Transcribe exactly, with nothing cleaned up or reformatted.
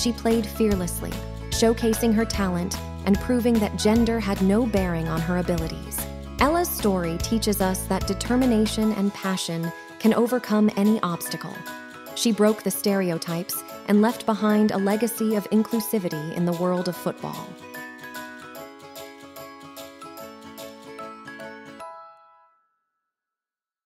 She played fearlessly, showcasing her talent and proving that gender had no bearing on her abilities. Ella's story teaches us that determination and passion can overcome any obstacle. She broke the stereotypes and left behind a legacy of inclusivity in the world of football.